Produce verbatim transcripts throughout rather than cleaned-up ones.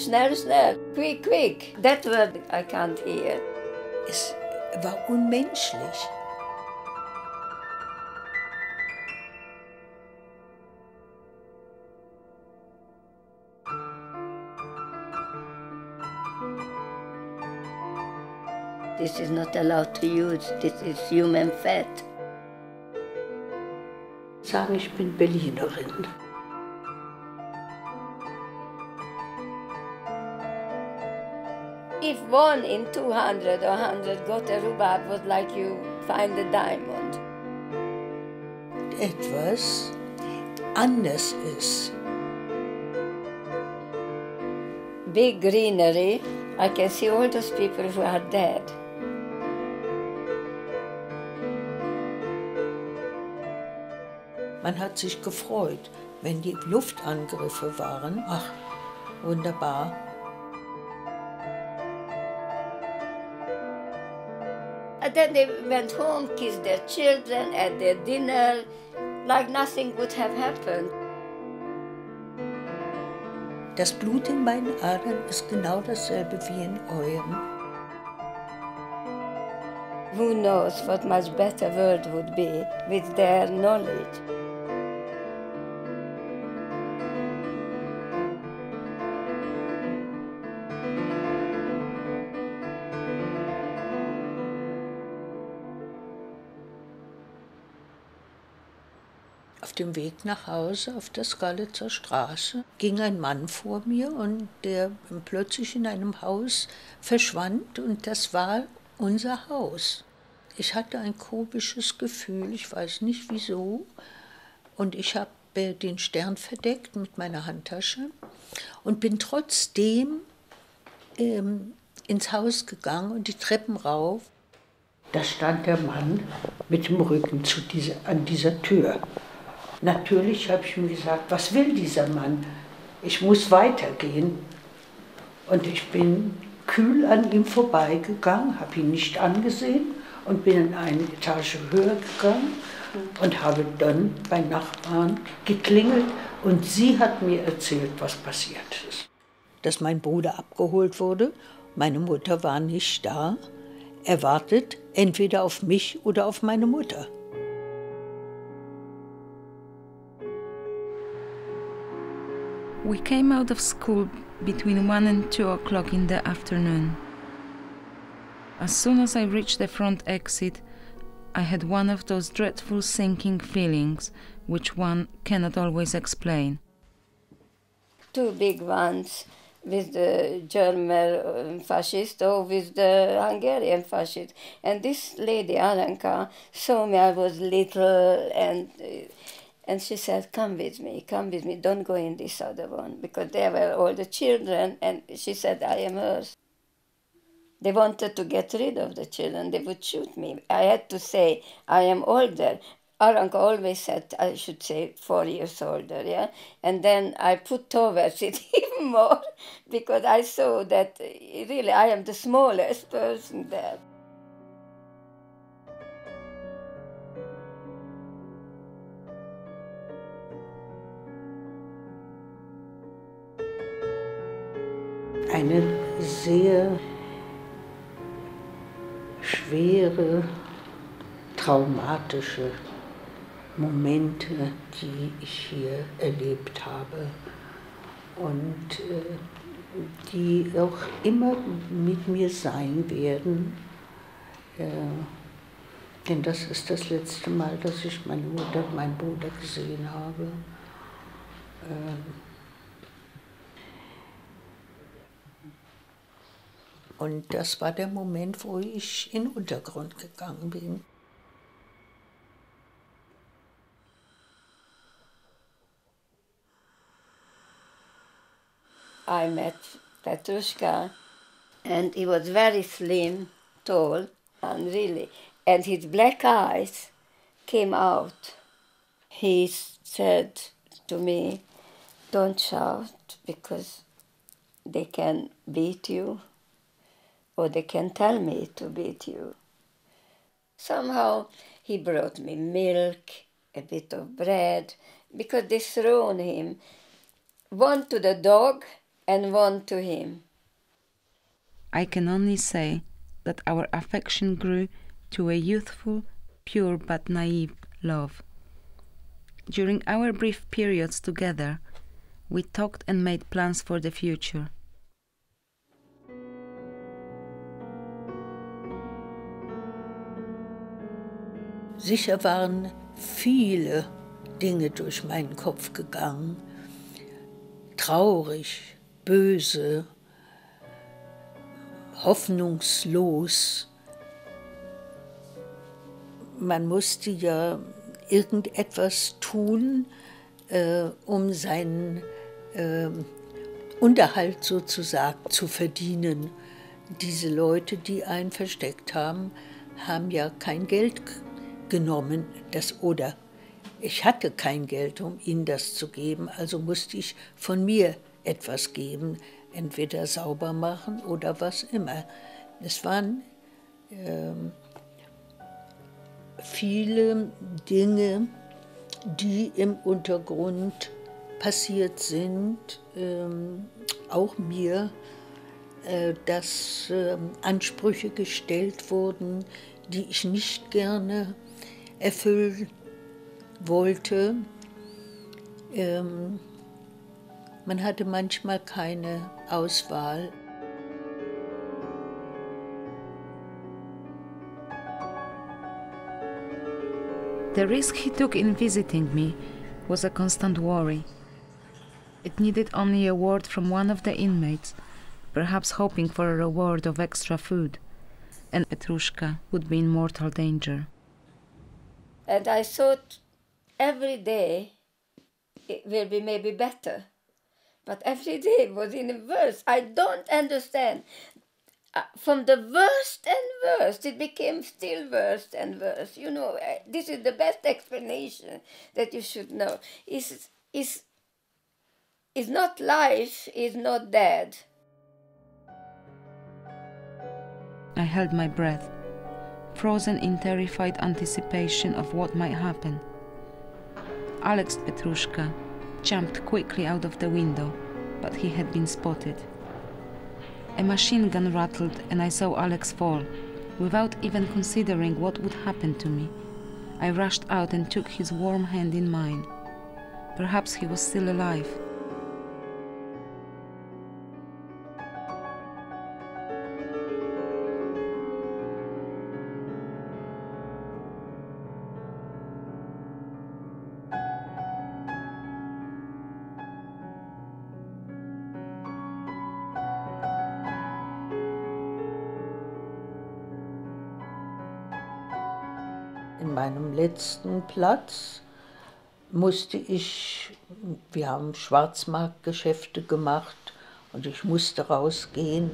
schnell, schnell, quick, quick. That word I can't hear. Es war unmenschlich. This is not allowed to use, this is human fat. Sagen, ich bin Berlinerin. If one in two hundred or one hundred got a rhubarb, was like you find a diamond. Etwas anders ist. Big greenery, I can see all those people who are dead. Man hat sich gefreut, wenn die Luftangriffe waren. Ach, wunderbar. And then they went home, kissed their children, at their dinner, like nothing would have happened. Das Blut in meinen Adern ist genau dasselbe wie in eurem. Who knows what much better world would be with their knowledge. Auf dem Weg nach Hause auf der Skalitzer Straße ging ein Mann vor mir und der plötzlich in einem Haus verschwand und das war unser Haus. Ich hatte ein komisches Gefühl, ich weiß nicht wieso, und ich habe den Stern verdeckt mit meiner Handtasche und bin trotzdem ähm, ins Haus gegangen und die Treppen rauf. Da stand der Mann mit dem Rücken zu dieser, an dieser Tür. Natürlich habe ich mir gesagt, was will dieser Mann? Ich muss weitergehen. Und ich bin kühl an ihm vorbeigegangen, habe ihn nicht angesehen und bin in eine Etage höher gegangen und habe dann bei Nachbarn geklingelt und sie hat mir erzählt, was passiert ist. Dass mein Bruder abgeholt wurde, meine Mutter war nicht da. Er wartet entweder auf mich oder auf meine Mutter. We came out of school between one and two o'clock in the afternoon. As soon as I reached the front exit, I had one of those dreadful sinking feelings which one cannot always explain. Two big ones with the German fascist or with the Hungarian fascist. And this lady, Aranka, saw me, I was little, and uh, And she said, come with me, come with me, don't go in this other one, because there were all the children, and she said, I am hers. They wanted to get rid of the children, they would shoot me. I had to say, I am older. Aranka always said I should say four years older, yeah? And then I put towards it even more, because I saw that really I am the smallest person there. Eine sehr schwere, traumatische Momente, die ich hier erlebt habe und äh, die auch immer mit mir sein werden. Äh, denn das ist das letzte Mal, dass ich meine Mutter und meinen Bruder gesehen habe. Äh, Und das war der Moment, wo ich in den Untergrund gegangen bin. I met Petrushka, and he was very slim, tall, and really, and his black eyes came out. He said to me, don't shout, because they can beat you. Or they can tell me to beat you. Somehow he brought me milk, a bit of bread, because they thrown him, one to the dog and one to him. I can only say that our affection grew to a youthful, pure but naive love. During our brief periods together, we talked and made plans for the future. Sicher waren viele Dinge durch meinen Kopf gegangen. Traurig, böse, hoffnungslos. Man musste ja irgendetwas tun, äh, um seinen äh, Unterhalt sozusagen zu verdienen. Diese Leute, die einen versteckt haben, haben ja kein Geld genommen, das, oder ich hatte kein Geld, um ihnen das zu geben, also musste ich von mir etwas geben, entweder sauber machen oder was immer. Es waren äh, viele Dinge, die im Untergrund passiert sind, äh, auch mir, äh, dass äh, Ansprüche gestellt wurden, die ich nicht gerne erfüllen wollte. Ähm, man hatte manchmal keine Auswahl. The risk he took in visiting me was a constant worry. It needed only a word from one of the inmates, perhaps hoping for a reward of extra food, and Petrushka would be in mortal danger. And I thought every day it will be maybe better. But every day was in worse. I don't understand. Uh, from the worst and worst, it became still worse and worse. You know, uh, this is the best explanation that you should know. Is is is not life, is not dead. I held my breath, frozen in terrified anticipation of what might happen. Alex Petrushka jumped quickly out of the window, but he had been spotted. A machine gun rattled and I saw Alex fall. Without even considering what would happen to me, I rushed out and took his warm hand in mine. Perhaps he was still alive. In meinem letzten Platz musste ich, wir haben Schwarzmarktgeschäfte gemacht und ich musste rausgehen.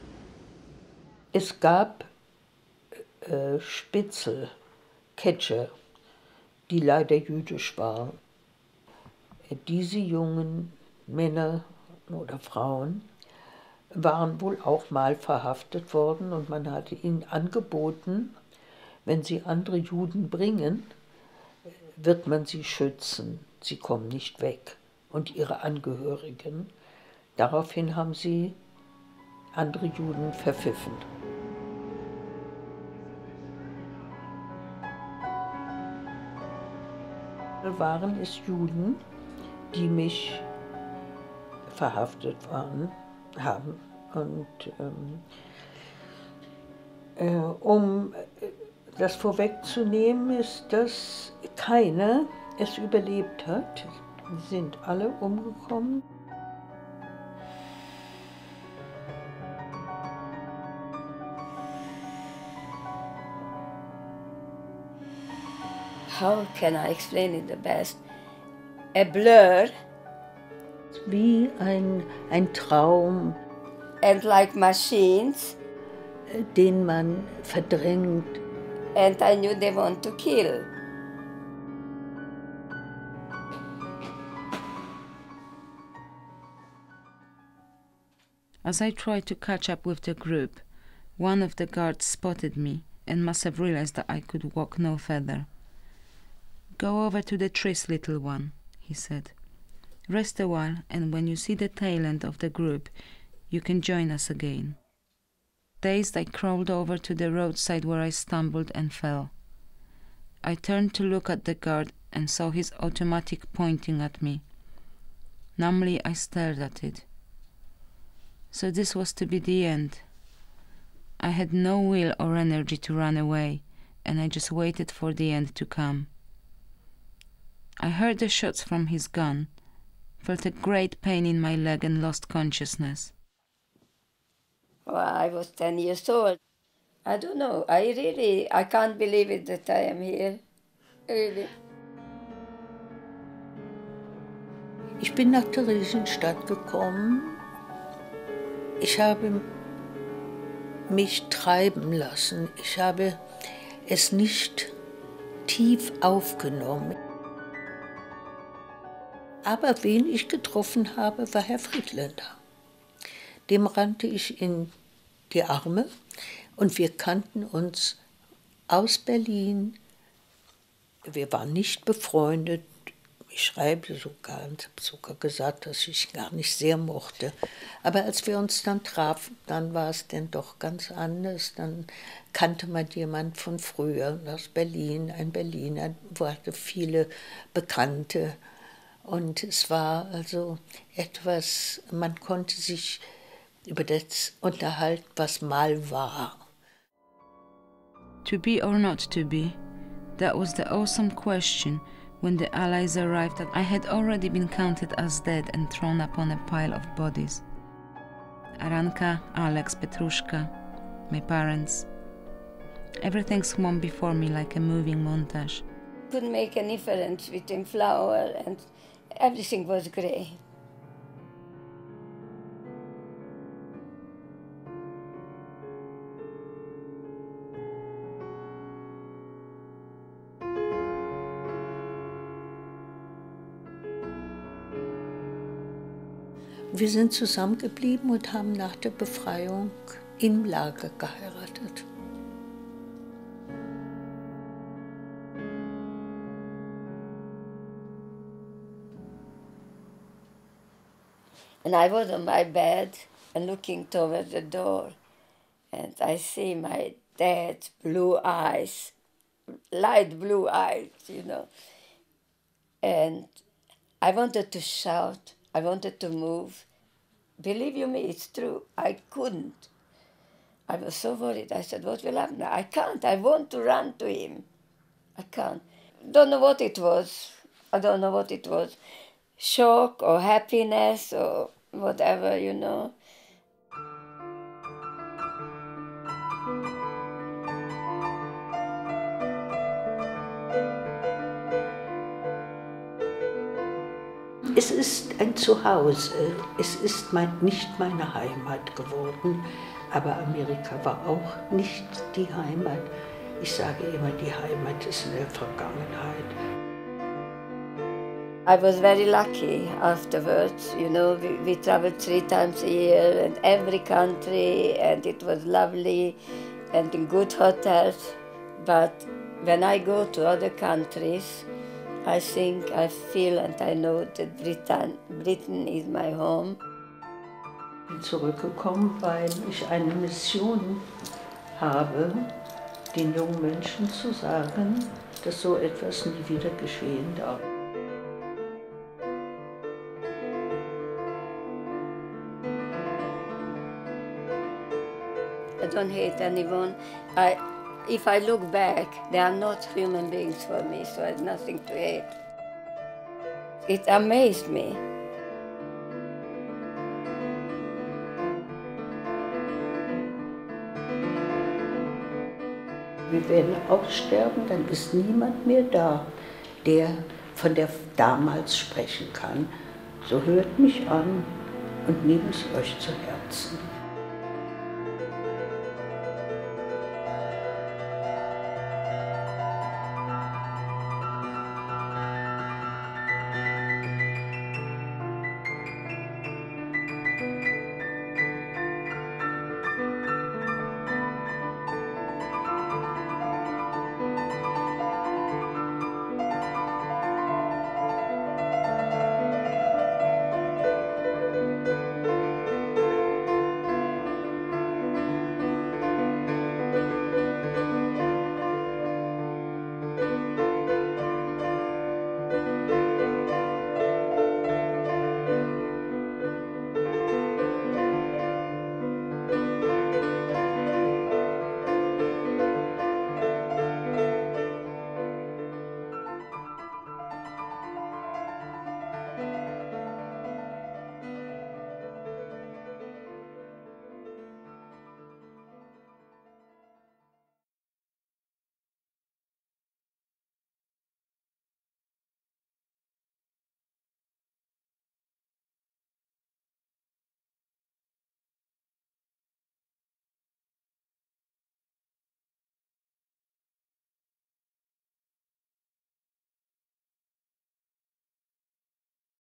Es gab äh, Spitzel, Catcher, die leider jüdisch waren. Diese jungen Männer oder Frauen waren wohl auch mal verhaftet worden und man hatte ihnen angeboten, wenn sie andere Juden bringen, wird man sie schützen. Sie kommen nicht weg und ihre Angehörigen. Daraufhin haben sie andere Juden verpfiffen. Waren es Juden, die mich verhaftet waren, haben. Und ähm, äh, um das vorwegzunehmen, ist, dass keiner es überlebt hat. Sie sind alle umgekommen. How can I explain it the best? A blur. Wie ein, ein Traum. And like machines. Den man verdrängt. And I knew they want to kill. As I tried to catch up with the group, one of the guards spotted me and must have realized that I could walk no further. "Go over to the trees, little one," he said. Rest a while, and when you see the tail end of the group, you can join us again. Dazed, I crawled over to the roadside where I stumbled and fell. I turned to look at the guard and saw his automatic pointing at me. Numbly, I stared at it. So this was to be the end. I had no will or energy to run away, and I just waited for the end to come. I heard the shots from his gun, felt a great pain in my leg and lost consciousness. Well, I was ten years old. I don't know, I really, I can't believe it that I am here, really. Ich bin nach Theresienstadt gekommen. Ich habe mich treiben lassen. Ich habe es nicht tief aufgenommen. Aber wen ich getroffen habe, war Herr Friedländer. Dem rannte ich in die Arme und wir kannten uns aus Berlin. Wir waren nicht befreundet. Ich schreibe sogar und habe sogar gesagt, dass ich ihn gar nicht sehr mochte. Aber als wir uns dann trafen, dann war es denn doch ganz anders. Dann kannte man jemanden von früher aus Berlin, ein Berliner, wo hatte viele Bekannte. Und es war also etwas, man konnte sich über das unterhalten, was mal war. To be or not to be, that was the awesome question. When the Allies arrived, I had already been counted as dead and thrown upon a pile of bodies. Aranka, Alex, Petrushka, my parents. Everything swam before me like a moving montage. Couldn't make any difference between flower and everything was grey. Wir sind zusammengeblieben und haben nach der Befreiung im Lager geheiratet. And I was on my bed and looking toward the door, and I see my dad's blue eyes, light blue eyes, you know. And I wanted to shout, I wanted to move. Believe you me, it's true, I couldn't. I was so worried. I said, what will happen now? I can't, I want to run to him. I can't. Don't know what it was. I don't know what it was. Shock or happiness or whatever, you know. Es ist ein Zuhause, es ist mein, nicht meine Heimat geworden, aber Amerika war auch nicht die Heimat. Ich sage immer, die Heimat ist in der Vergangenheit. I was very lucky afterwards, you know, we, we traveled three times a year and every country, and it was lovely and in good hotels. But when I go to other countries, I think, I feel and I know that Britain, Britain is my home. Ich bin zurückgekommen, weil ich eine Mission habe, den jungen Menschen zu sagen, dass so etwas nie wieder geschehen darf. I don't hate anyone. I, if I look back, they are not human beings for me, so I have nothing to hate. It amazed me. Wir werden aussterben, dann ist niemand mehr da, der von der damals sprechen kann. So hört mich an und nehmt es euch zu Herzen.